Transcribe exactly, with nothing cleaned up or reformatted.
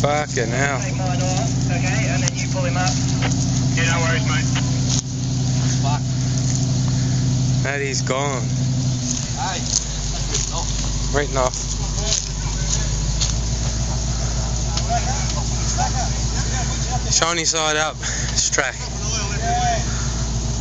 Fucking hell. Take mine off, okay, and then you pull him up. Yeah, no worries, mate. Fuck. That is gone. Hey, that's written off. Written off. Shiny side up, strack.